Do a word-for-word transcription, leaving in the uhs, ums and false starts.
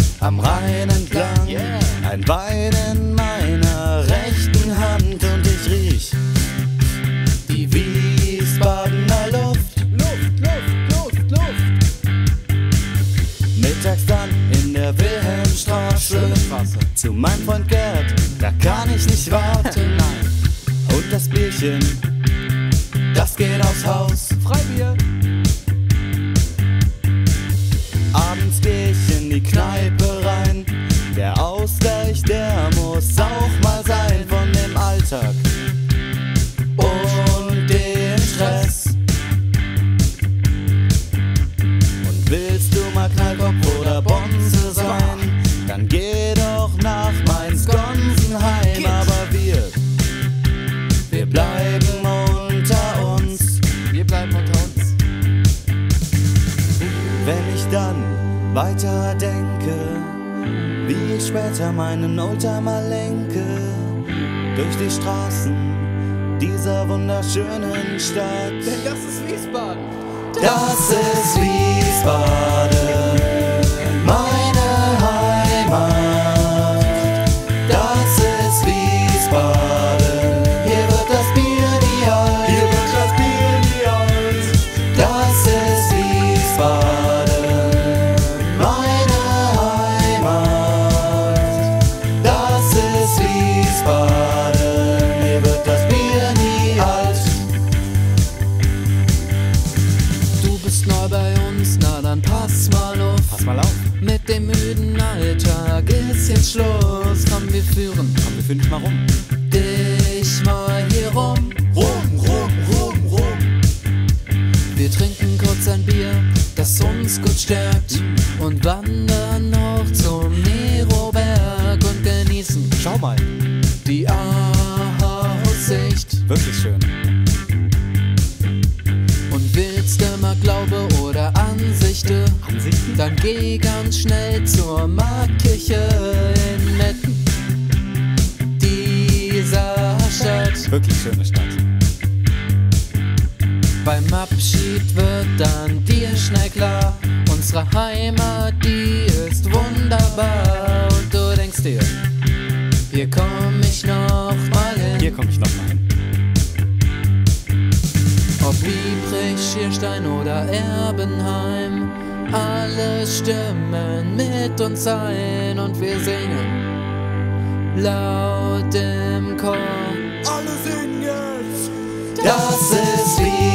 am Rhein entlang. Yeah. Ein Wein in meiner rechten Hand und ich riech die Wiesbadener Luft. Luft, Luft, Luft, Luft. Mittags dann in der Wilhelmstraße Straße. zu meinem Freund Gerd, da kann ich nicht warten. Nein. Und das Bierchen, das geht aufs Haus. Freibier. Abends geh ich in die Kneipe rein. Der Ausgleich, der muss auch mal sein von dem Alltag und dem Stress. Und willst du mal Knallkopf oder Bonze sein, dann geh doch nach Mainz-Gonsenheim. Aber wir, wir bleiben unter uns. Wir bleiben unter uns. Wenn ich dann weiter denke, wie ich später meinen Oldtimer lenke, durch die Straßen dieser wunderschönen Stadt. Denn das ist Wiesbaden. Das ist Wiesbaden, meine Heimat. Das ist Wiesbaden, hier wird das Bier nie alt. Hier wird das Bier nie alt. Das ist Wiesbaden, meine Heimat. Das ist Wiesbaden, hier wird das Bier nie alt. Du bist neu bei uns, na dann pass mal auf. Pass mal auf. Mit dem müden Alltag ist jetzt Schluss. Komm, wir führen Komm, wir führen dich mal rum. dich mal hier rum. Rum, rum, rum, rum. Wir trinken kurz ein Bier, das uns gut stärkt, und wandern noch zum Neroberg und genießen Schau mal, die Aussicht. wirklich schön. Und willst du mal Glaube oder Ansichte, Ansichten? dann geh ganz schnell zur Marktkirche in Metten, dieser Stadt. Wirklich schöne Stadt. Beim Abschied wird dann dir schnell klar, unsere Heimat, die ist wunderbar. Und du denkst dir, hier komm ich noch mal hin. Hier komme ich noch mal hin. Ob Biebrich, Schierstein oder Erbenheim, alle stimmen mit uns ein und wir singen laut im Chor. Alle singen jetzt. Das ist wie